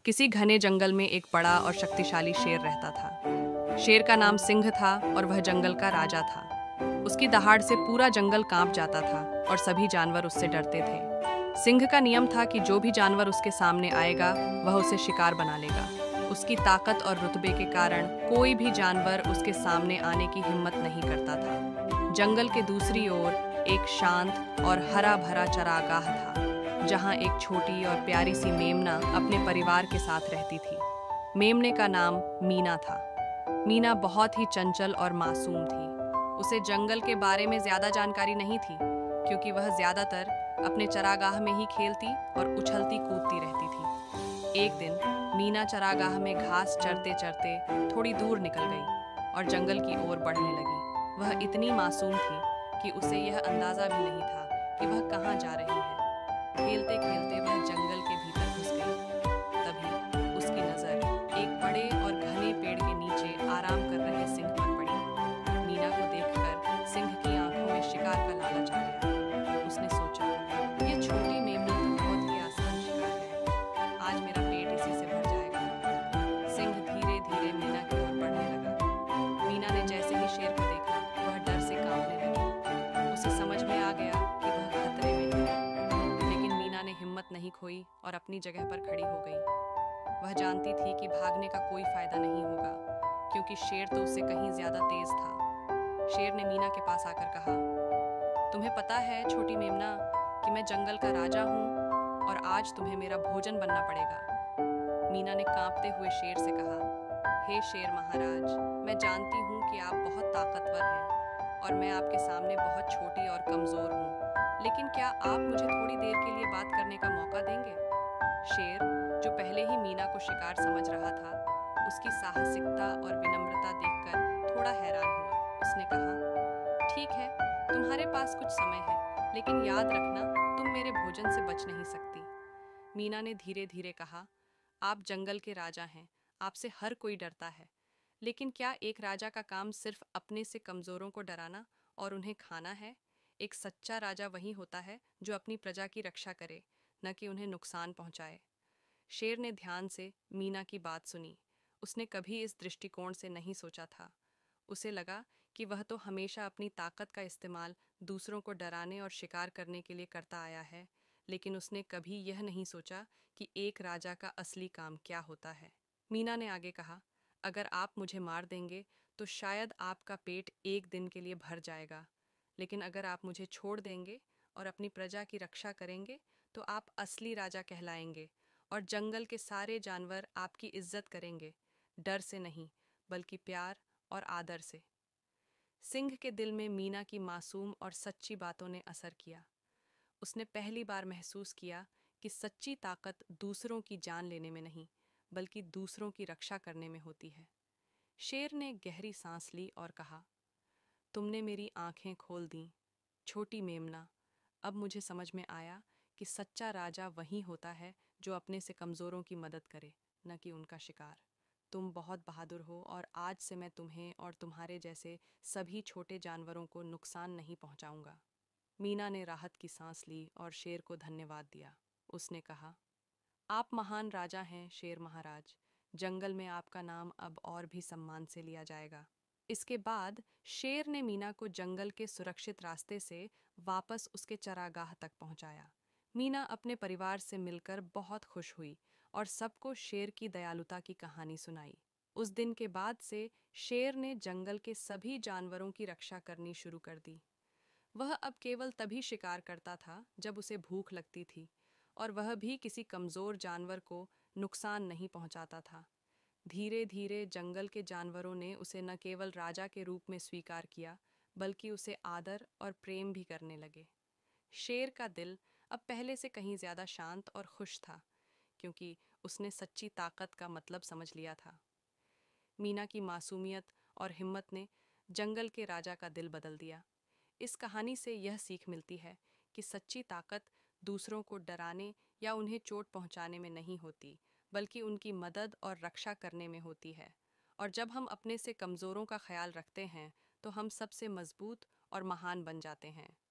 किसी घने जंगल में एक बड़ा और शक्तिशाली शेर रहता था। शेर का नाम सिंह था और वह जंगल का राजा था। उसकी दहाड़ से पूरा जंगल कांप जाता था और सभी जानवर उससे डरते थे। सिंह का नियम था कि जो भी जानवर उसके सामने आएगा वह उसे शिकार बना लेगा। उसकी ताकत और रुतबे के कारण कोई भी जानवर उसके सामने आने की हिम्मत नहीं करता था। जंगल के दूसरी ओर एक शांत और हरा भरा चरागाह था, जहां एक छोटी और प्यारी सी मेमना अपने परिवार के साथ रहती थी। मेमने का नाम मीना था। मीना बहुत ही चंचल और मासूम थी। उसे जंगल के बारे में ज्यादा जानकारी नहीं थी, क्योंकि वह ज्यादातर अपने चरागाह में ही खेलती और उछलती कूदती रहती थी। एक दिन मीना चरागाह में घास चरते चरते थोड़ी दूर निकल गई और जंगल की ओर बढ़ने लगी। वह इतनी मासूम थी कि उसे यह अंदाजा भी नहीं था कि वह कहाँ जा रही है। खेलते खेलते वह जंगल के भीतर घुस गई। तभी उसकी नजर एक बड़े और घने पेड़ के नीचे आराम कर रहे सिंह पर पड़ी। मीना को देखकर सिंह की आंखों में शिकार का लालच आ गया। उसने सोचा, यह छोटी मेमना तो बहुत ही आसान शिकार है। आज मेरा पेट इसी से भर जाएगा। सिंह धीरे धीरे मीना की ओर बढ़ने लगा। मीना ने जैसे ही शेर को देखा, वह डर से कांपने लगी। उसे समझ में आ गया कि वह खतरे में है। हिम्मत नहीं खोई और अपनी जगह पर खड़ी हो गई। वह जानती थी कि भागने का कोई फायदा नहीं होगा, क्योंकि शेर तो उससे कहीं ज्यादा तेज था। शेर ने मीना के पास आकर कहा, तुम्हें पता है छोटी मेमना कि मैं जंगल का राजा हूँ और आज तुम्हें मेरा भोजन बनना पड़ेगा। मीना ने कांपते हुए शेर से कहा, हे शेर महाराज, मैं जानती हूँ कि आप बहुत ताकतवर हैं और मैं आपके सामने बहुत छोटी और कमजोर हूँ, लेकिन क्या आप मुझे थोड़ी देर के लिए बात करने का मौका देंगे? शेर, जो पहले ही मीना को शिकार समझ रहा था, उसकी साहसिकता और विनम्रता देखकर थोड़ा हैरान हुआ। उसने कहा, ठीक है, तुम्हारे पास कुछ समय है, लेकिन याद रखना, तुम मेरे भोजन से बच नहीं सकती। मीना ने धीरे धीरे कहा, आप जंगल के राजा हैं, आपसे हर कोई डरता है, लेकिन क्या एक राजा का काम सिर्फ अपने से कमजोरों को डराना और उन्हें खाना है? एक सच्चा राजा वही होता है जो अपनी प्रजा की रक्षा करे, न कि उन्हें नुकसान पहुंचाए। शेर ने ध्यान से मीना की बात सुनी। उसने कभी इस दृष्टिकोण से नहीं सोचा था। उसे लगा कि वह तो हमेशा अपनी ताकत का इस्तेमाल दूसरों को डराने और शिकार करने के लिए करता आया है, लेकिन उसने कभी यह नहीं सोचा कि एक राजा का असली काम क्या होता है। मीना ने आगे कहा, अगर आप मुझे मार देंगे तो शायद आपका पेट एक दिन के लिए भर जाएगा, लेकिन अगर आप मुझे छोड़ देंगे और अपनी प्रजा की रक्षा करेंगे तो आप असली राजा कहलाएंगे और जंगल के सारे जानवर आपकी इज्जत करेंगे, डर से नहीं बल्कि प्यार और आदर से। सिंह के दिल में मीना की मासूम और सच्ची बातों ने असर किया। उसने पहली बार महसूस किया कि सच्ची ताकत दूसरों की जान लेने में नहीं, बल्कि दूसरों की रक्षा करने में होती है। शेर ने गहरी सांस ली और कहा, तुमने मेरी आंखें खोल दी, छोटी मेमना। अब मुझे समझ में आया कि सच्चा राजा वही होता है जो अपने से कमजोरों की मदद करे, न कि उनका शिकार। तुम बहुत बहादुर हो और आज से मैं तुम्हें और तुम्हारे जैसे सभी छोटे जानवरों को नुकसान नहीं पहुंचाऊंगा। मीना ने राहत की सांस ली और शेर को धन्यवाद दिया। उसने कहा, आप महान राजा हैं शेर महाराज। जंगल में आपका नाम अब और भी सम्मान से लिया जाएगा। इसके बाद शेर ने मीना को जंगल के सुरक्षित रास्ते से वापस उसके चरागाह तक पहुंचाया। मीना अपने परिवार से मिलकर बहुत खुश हुई और सबको शेर की दयालुता की कहानी सुनाई। उस दिन के बाद से शेर ने जंगल के सभी जानवरों की रक्षा करनी शुरू कर दी। वह अब केवल तभी शिकार करता था जब उसे भूख लगती थी, और वह भी किसी कमजोर जानवर को नुकसान नहीं पहुंचाता था। धीरे धीरे जंगल के जानवरों ने उसे न केवल राजा के रूप में स्वीकार किया, बल्कि उसे आदर और प्रेम भी करने लगे। शेर का दिल अब पहले से कहीं ज्यादा शांत और खुश था, क्योंकि उसने सच्ची ताकत का मतलब समझ लिया था। मीना की मासूमियत और हिम्मत ने जंगल के राजा का दिल बदल दिया। इस कहानी से यह सीख मिलती है कि सच्ची ताकत दूसरों को डराने या उन्हें चोट पहुंचाने में नहीं होती, बल्कि उनकी मदद और रक्षा करने में होती है। और जब हम अपने से कमजोरों का ख्याल रखते हैं, तो हम सबसे मजबूत और महान बन जाते हैं।